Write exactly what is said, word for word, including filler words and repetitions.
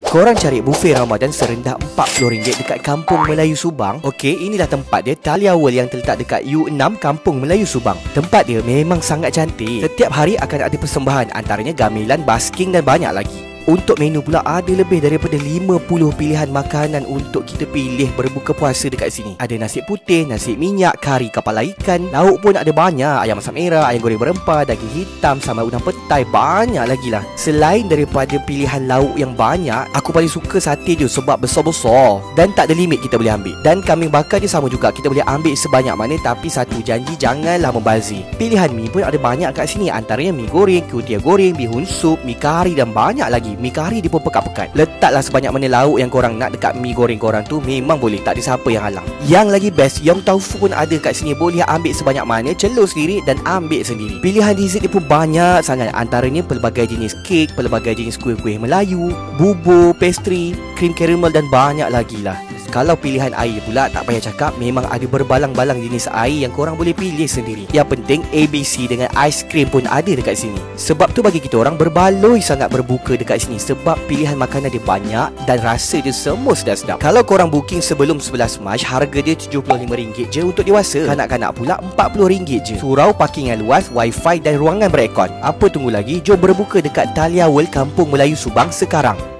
Korang cari buffet Ramadan serendah empat puluh ringgit dekat Kampung Melayu Subang. Okey, inilah tempat dia, Thalia World yang terletak dekat U enam Kampung Melayu Subang. Tempat dia memang sangat cantik. Setiap hari akan ada persembahan, antaranya gamilan, basking dan banyak lagi. Untuk menu pula ada lebih daripada lima puluh pilihan makanan untuk kita pilih berbuka puasa dekat sini. Ada nasi putih, nasi minyak, kari kepala ikan, lauk pun ada banyak. Ayam masak merah, ayam goreng berempah, daging hitam, sambal udang petai, banyak lagi lah. Selain daripada pilihan lauk yang banyak, aku paling suka sate je sebab besar-besar dan tak ada limit kita boleh ambil. Dan kambing bakar dia sama juga, kita boleh ambil sebanyak mana, tapi satu janji, janganlah membazir. Pilihan mi pun ada banyak kat sini, antaranya mi goreng, kutia goreng, bihun sup, mi kari dan banyak lagi. Mi kari dia pun pekat-pekat. Letaklah sebanyak mana lauk yang korang nak dekat mi goreng korang tu, memang boleh, tak ada siapa yang halang. Yang lagi best, yong tau fu pun ada kat sini. Boleh ambil sebanyak mana, celur sendiri dan ambil sendiri. Pilihan dessert dia pun banyak sangat, antaranya pelbagai jenis kek, pelbagai jenis kuih-kuih Melayu, bubur, pastry, krim karamel dan banyak lagi lah. Kalau pilihan air pula, tak payah cakap, memang ada berbalang-balang jenis air yang korang boleh pilih sendiri. Yang penting A B C dengan aiskrim pun ada dekat sini. Sebab tu bagi kita orang berbaloi sangat berbuka dekat sini, sebab pilihan makanan dia banyak dan rasa dia semua sedap-sedap. Kalau korang booking sebelum sebelas Mac, harga dia tujuh puluh lima ringgit je untuk dewasa. Kanak-kanak pula empat puluh ringgit je. Surau, parking yang luas, wifi dan ruangan berekon. Apa tunggu lagi? Jom berbuka dekat Thalia World Kampung Melayu Subang sekarang.